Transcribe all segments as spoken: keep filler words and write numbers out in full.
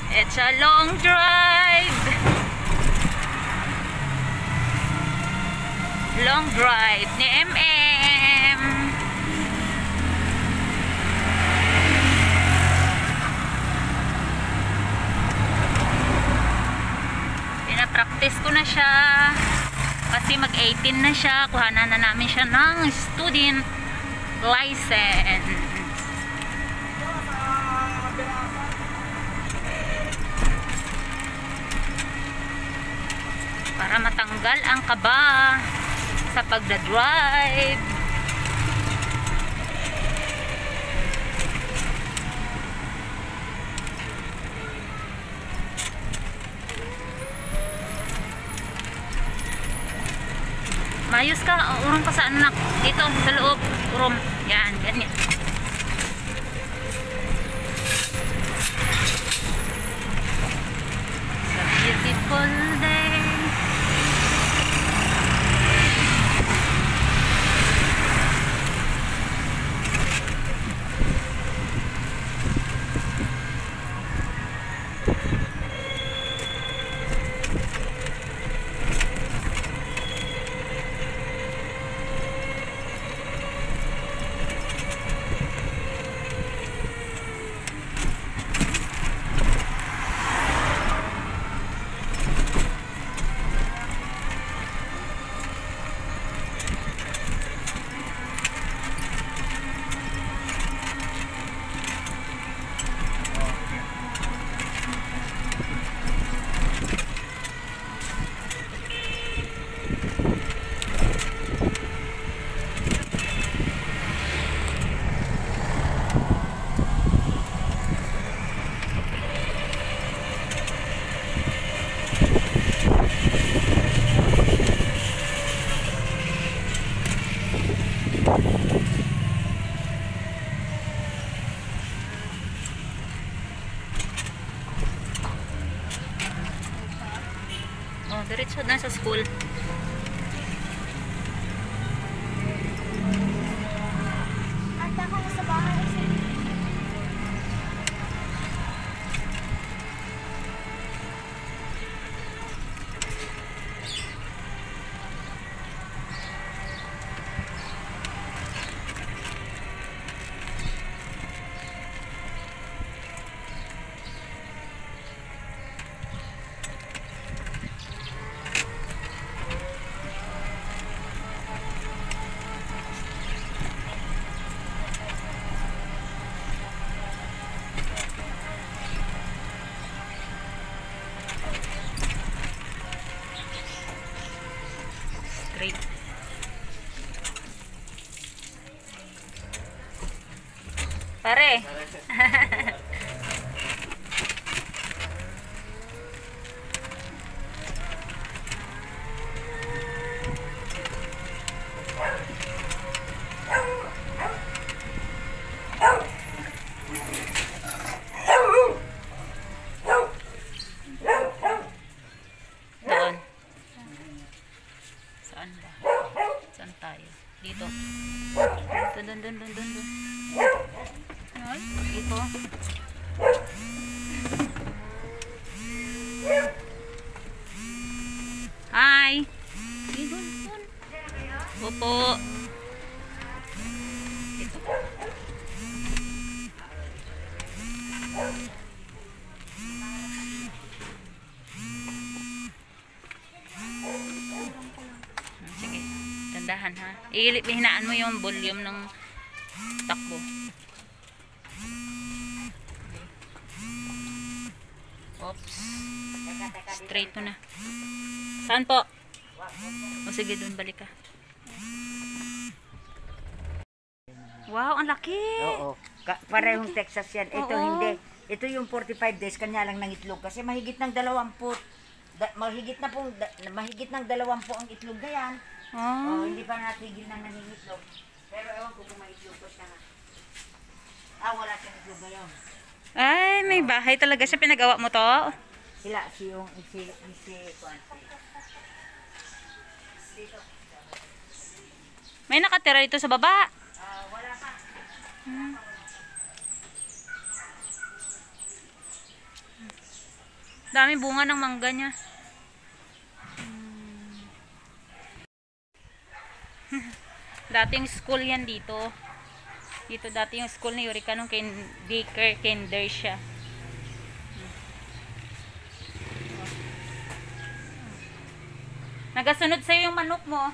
It's a long drive. Long drive ni M M. Pinapractice ko na siya kasi mag eighteen na siya. Kuhanan na namin siya ng student license. Para matanggal ang kaba sa pagdadrive. Mayos ka, urong ka sa anak. Dito, sa loob. Urong. Yan, ganyan. It's a beautiful day. Oh, diretso na sa school. Anda ka na sa bahay. Straight. Pare. Doon. Saan ba? Saan tayo? Dito. Dun, dun, dun, dun, dun, dun. Ay, dito. Hi. Dito, dun. Opo. Dito. Sige, tandahan ha. Ihinaan mo yung volume ng takbo. Oops. Straight mo na. Saan po? O sige, doon balik ka. Wow, ang laki! Oo. Ka parehong Texas yan. Ito Oo. hindi. Ito yung forty-five days kanya lang ng itlog. Kasi mahigit ng dalawampu. Da, mahigit na pong, da, mahigit ng dalawampu ang itlog na yan. Oh. Oh, hindi pa natigil na nangingitlog. Pero ewan ko kung may itlog ko siya nga. Ah, wala siyang itlog ngayon. Ay, may bahay talaga siya. Pinagawa mo to? Sila, si yung, si, si, si, dito. May nakatira dito sa baba. Ah, wala pa. Hmm. Dami bunga ng mangga niya. Hmm. Dating school yan dito. Dito dati yung school ni Eureka nung kin daycare, kinder siya. Nagasunod sa'yo yung manok mo.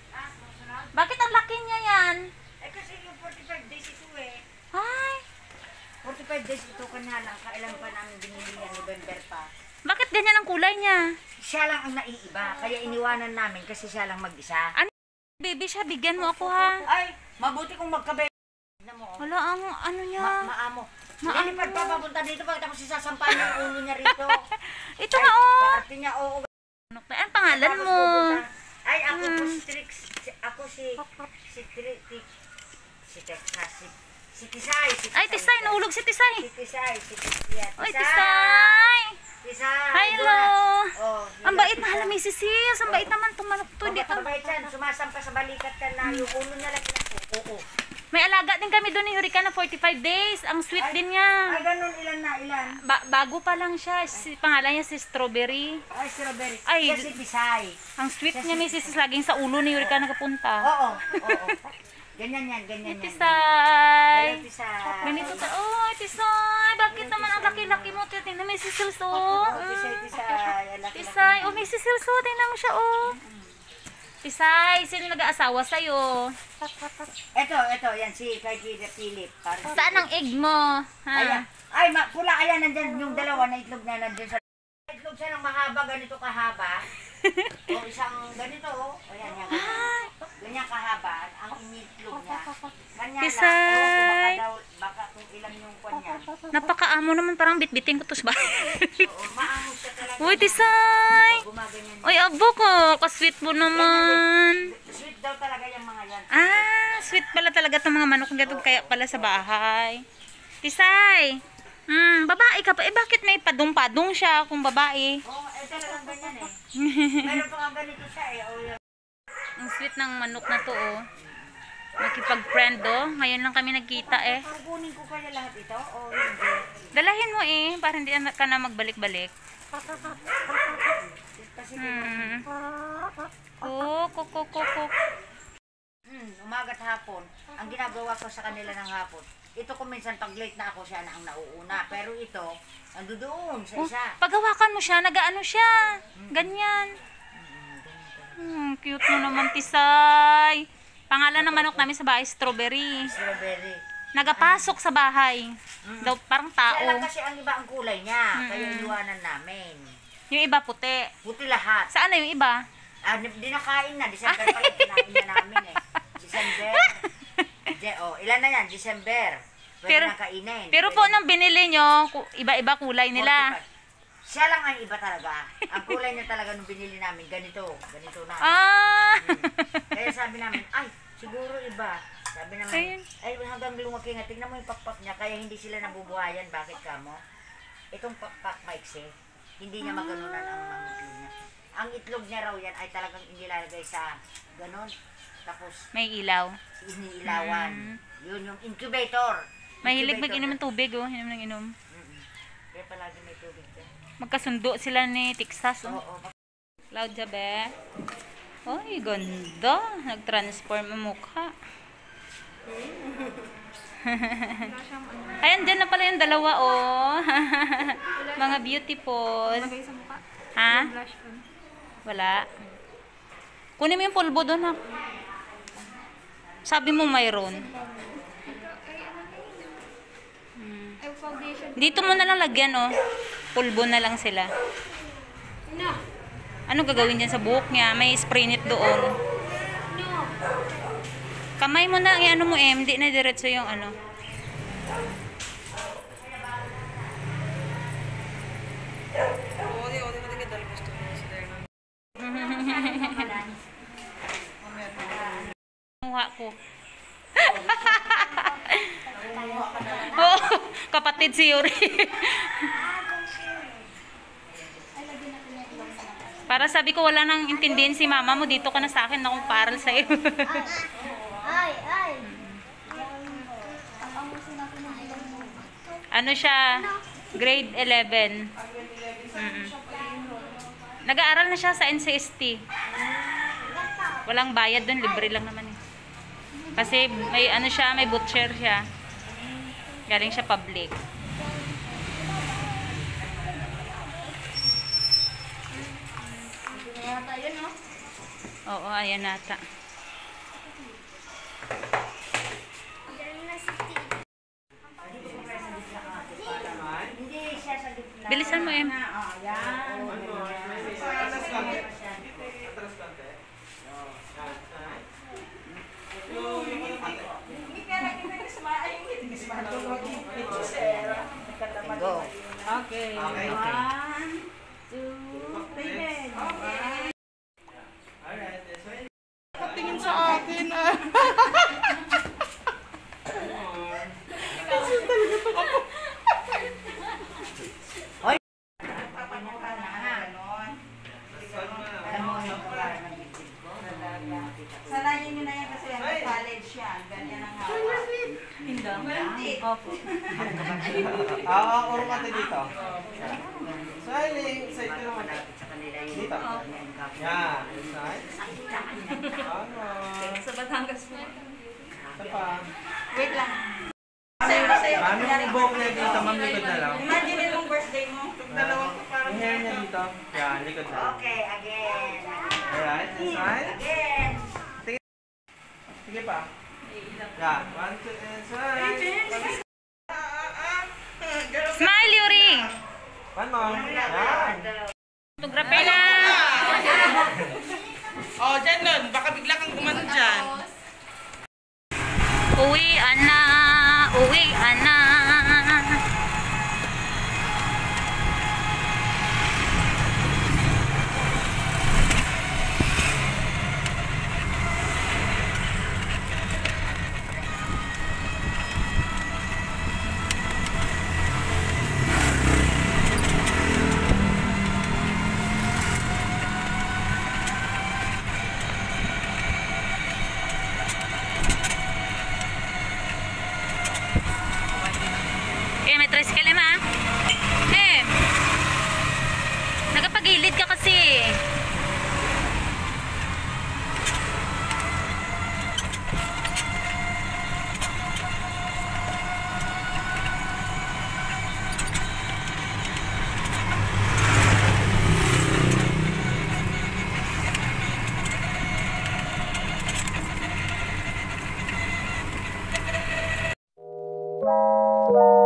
Bakit ang laki niya yan? Eh kasi yung forty-five days ito eh. Ay, forty-five days ito kanya lang. Kailan pa namin binili yan, November pa. bakit ganyan ang kulay niya? Siya lang ang naiiba. Kaya iniwanan namin kasi siya lang mag-isa. Ano? Baby siya, bigyan mo ako ha. Ay, mabuti kung magkabe. Tignan mo. oh. Wala ang ano niya. Ma maamo. Nilipad pa papunta dito. Bakit ako sisasampahan yung ulo niya rito? Ito nga oh. Parte niya, oo. Ano pa? Ang pangalan Tapos mo? pupunta. Ay, ako po Hmm. si Trix. Si- Ako si... Si Trix. Si Texas. Si, si Tisay. Si Ay, Tisay, nahulog si Tisay. Si Tisay. Si Tisay. Oy, Tisay. Tisay. Hello. Oh, Ang bait na hala, Missus Sis. Ang bait naman tumanok to. Hindi Hindi ka. yan. Sumasampa sa balikat ka na yung ulo niya lang. Oo. May alaga din kami doon ni Eureka na forty-five days. Ang sweet din niya. Ay, ganun. Ilan na, ilan? Ba bago pa lang siya. Si, pangalan niya si Strawberry. Ay, strawberry. Ay, Kasi Tisay. Ang sweet niya, Missus Sis. Laging sa ulo ni Eureka nakapunta. Oo. Oo. Ganyan yan. Ganyan yan. Tisay. Hello, Tisay. Ganito ta. Oh, Tisay. Bakit naman ang laki-laki mo? Tingnan mo, Missus Sis. Oh. Oh, Tisay, Tisay. Ang laki-laki. Tisay. Oh, Missus Sis. Oh, tingnan mo siya. Oh. Tisay. Sino nag-aasawa sa'yo? Ito, ito. Yan si kay Kira Philip. Para Saan ang egg mo? Ayan. Ha? Ay, ma pula. Ayan, nandyan yung dalawa na itlog na nandyan sa... Itlog siya ng mahaba, ganito kahaba. O isang ganito, oh. Ayan, yan. Ganyan kahaba. Ang initlog niya. Kanya Tisay. lang. Ewan ko, baka daw, baka kung ilan yung kwan niya. Napakaamo naman, parang bitbitin ko to ba? Oo, maango siya talaga. Uy, Tisay! Gumaganyan. Uy, abo ko. Kasweet mo naman. Sweet daw talaga yung mga yan. Ah, sweet pala talaga itong mga manok ng gatong kaya pala sa bahay. Tisay! Hmm, babae ka pa. Eh, bakit may padong-padong siya kung babae? Oo, eh talagang ganyan eh. Meron pa nga ganito siya eh. Oh, yan. Ang sweet ng manok na to, oh. Nakipag-friend, oh. Ngayon lang kami nagkita, eh. Kukunin ko kaya lahat ito? O hindi? Dalahin mo, eh. Para hindi ka na magbalik-balik. Kasi Hmm. Kuk, kuk, kuk, kuk, kuk. Hmm, umaga't hapon. Ang ginagawa ko sa kanila ng hapon, ito kung minsan pag late na ako, siya na ang nauuna. Pero ito, ando doon sa Oh, isa. paghawakan mo siya, nagaano siya. Ganyan. Hmm, cute mo naman, Tisay. Pangalan ng manok namin sa bahay, Strawberry. Strawberry. Nagapasok sa bahay. Daw parang Kaya lang tao. kasi ang iba ang kulay niya. Kaya iniwanan namin. Yung iba puti. Puti lahat. Saan na yung iba? Ah, di di nakain na. December pala kinain na namin eh. December. De, oh, ilan na yan? December. Pwede Pero- na kainin. Pero po nang binili nyo, ku- iba-iba kulay nila. forty-five. Siya lang ang iba talaga. Ang kulay niya talaga nung binili namin, ganito. Ganito na. Ah! Kaya sabi namin, ay, siguro iba. Sabi naman, Ayun. ay hanggang lumaki nga, tingnan mo yung pakpak niya, kaya hindi sila nabubuhayan. Bakit ka mo? Itong pakpak maiksi, hindi niya maganunan ang mga itlog niya. Ang itlog niya raw yan ay talagang inilalagay sa ganon. Tapos, May ilaw. iniilawan. Yun yung incubator. Mahilig Incubator mag-inom na- ng tubig, oh. Inom ng inom. Mm-mm. Kaya palagi may tubig dyan. Magkasundo sila ni Texas, oh. Oo. Cloud Jabe. Ay, ganda. Nag-transform ang mukha. Ay, andyan na pala yung dalawa, oh. Mga beautiful. Ha? Wala. Kunin mo yung pulbo doon, ha? Sabi mo mayroon. Hmm. Dito mo na lang lagyan, oh. Pulbo na lang sila. Ano gagawin dyan sa buhok niya? May spray net doon. Kamay mo na, i-ano mo eh. Hindi na diretso yung ano. Muha ko. Oh, kapatid si Yuri. Para sabi ko wala nang intindihin si mama mo, dito ka na sa akin, akong paral sa'yo. Ay, ay. Ano siya? Grade eleven. Mm-mm. Nag-aaral na siya sa N C S T. Walang bayad doon, libre lang naman eh. Kasi may ano siya, may butcher siya. Galing siya public. Oo, ayan nata. Hindi siya sa gitna. Bilisan mo, Em. Oh, yan. Go. Okay. Okay. One, two, three. Tingin sa akin ah. Hoy. Sanayin nyo na yan kasi ang college yan. Ganyan ang hawa. Hindi. Opo. Oo, urong ate dito. Sailing, side ka naman. Sa kanila yung Dito. Yan, side. Ano? Sa Batangas po. Isa pa. Wait lang. Sa'yo, sa'yo. Mami, yung buhok niya dito, ma'am, likod na lang. Imagine yung birthday mo. Dalawang ko parang. Yung hair niya dito. Yan, likod na lang. Okay, again. Alright, this side. Again. Sige pa. Yan, one, two, and side. Smile, Yuri! One more. Yan. Photographer na! Oh, dyan nun. Baka bigla kang gumano dyan. Uwi, ana! Uwi, ana! Eh, may tricycle ma. Eh, nagapagilid ka kasi. Bye.